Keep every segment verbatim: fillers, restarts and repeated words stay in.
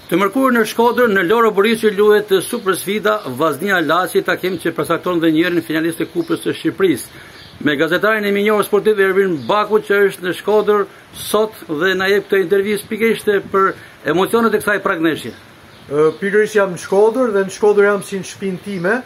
Të mërkurë në Shkodër, në Loro Boriçi luhet super sfida Vllaznia Laçi, takim që përcakton dhe njërin finalist të Kupës së Shqipërisë. Me gazetarin e minjor sportiv Ervin Baku, që është në Shkodër sot dhe na jep këtë intervistë pikërisht për emocionet e kësaj pragneshje. Pikërisht jam në Shkodër dhe në Shkodër jam si në shtëpinë time.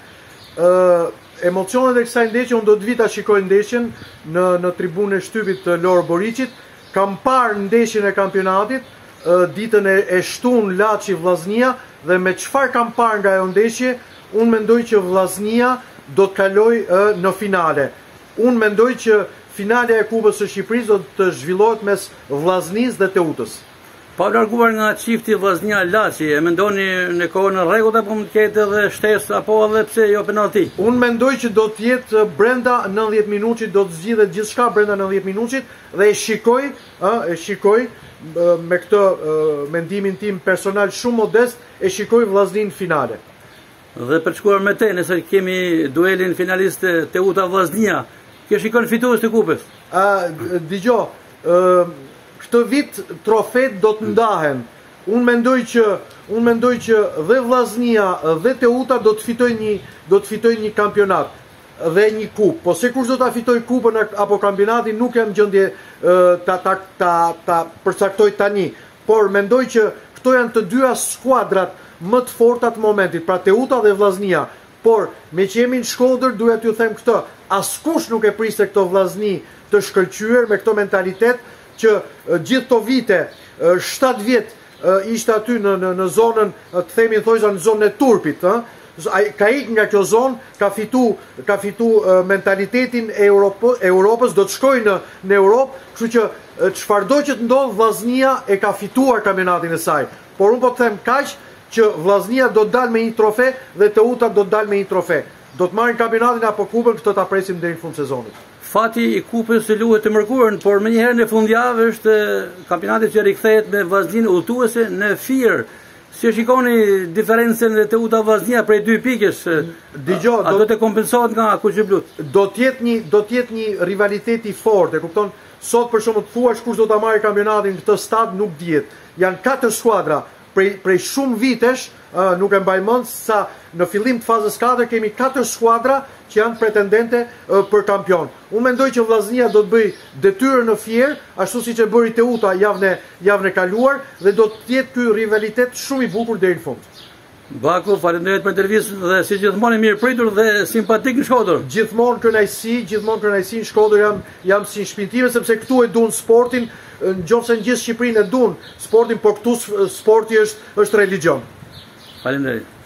Emocionet e kësaj ndeshje, unë do të vi ta shikoj ndeshjen në në tribunën e shtypit të Loro Boriçit. Kam parë ndeshjen e kampionatit ditën e shtun Laçi Vllaznia dhe me çfarë kam parë nga ajo ndeshje, unë mendoj që Vllaznia do të kalojë në finale. Unë mendoj që finale e Kupës së Shqipërisë do të zhvillohet mes Vllaznisë dhe Teutës. Pa larguar nga çifti Vllaznia Laçi, e mendoni në kohën e rregullt apo mund të ketë edhe shtesë apo edhe pse jo penallti? Unë mendoj që do të jetë brenda nëntëdhjetë minutit, do të zgjidhet gjithçka brenda nëntëdhjetë minutit dhe e shikoj, ë, e shikoj me këtë mendimin tim personal shumë modest, e shikoj Vllaznin finale. Dhe për të shkuar me te, nëse kemi duelin finalist Teuta Vllaznia, kjo shikon fitues të Kupës? Dgjoj, këtë vit trofet do të ndahen. Unë mendoj që unë mendoj që dhe Vllaznia dhe Teuta do të fitojnë një do të fitojnë një kampionat dhe një kupë. Po se kush do ta fitoj kupën apo kampionatin nuk jam gjendje ta ta ta ta përcaktoj tani. Por mendoj që këto janë të dyja skuadrat më të forta të momentit, pra Teuta dhe Vllaznia. Por me që jemi në Shkodër, duhet t'ju them këtë, askush nuk e priste këto Vllazni të shkëlqyer me këto mentalitet që gjithë këto vite, shtatë vjet ishte aty në në në zonën, të themi thojza në zonën e turpit, ë. Ka ikë nga kjo zonë, ka fitu ka fitu mentalitetin e Europës, Europës, do të shkojë në në Europë, kështu që çfarëdo që të ndodh, Vllaznia e ka fituar kampionatin e saj. Por unë po të them kaq që Vllaznia do të dalë me një trofe dhe Teuta do të dalë me një trofe. Do të marrin kampionatin apo kupën, këtë ta presim deri në fund sezonit. Fati i Kupës luhet të mërkurën, por më njëherë në fundjavë është kampionati që rikthehet me Vllaznin udhëtuese në Fier. Si shikoni diferencën e Teuta Vllaznia prej dy pikësh? Dgjoj, do të kompensohet nga Kuqi Blut. Do të jetë një do të jetë një rivalitet i fortë, e kupton? Sot për shembull të thuash kush do ta marrë kampionatin në këtë stad nuk dihet. Janë katër skuadra prej prej shumë vitesh, uh, nuk e mbaj mend sa në fillim të fazës katër kemi katër skuadra që janë pretendente uh, për kampion. Unë mendoj që Vllaznia do të bëj detyrën në Fier, ashtu siç e bëri Teuta javën e javën e kaluar dhe do të jetë ky rivalitet shumë i bukur deri në fund. Baku, faleminderit për intervistën dhe si gjithmonë mirë pritur dhe simpatik në Shkodër. Gjithmonë kënaqësi, gjithmonë kënaqësi në Shkodër jam jam si në shtëpinë time sepse këtu e duan sportin, nëse në gjithë Shqipërinë e duan sportin, por këtu sporti është është religjion. Faleminderit.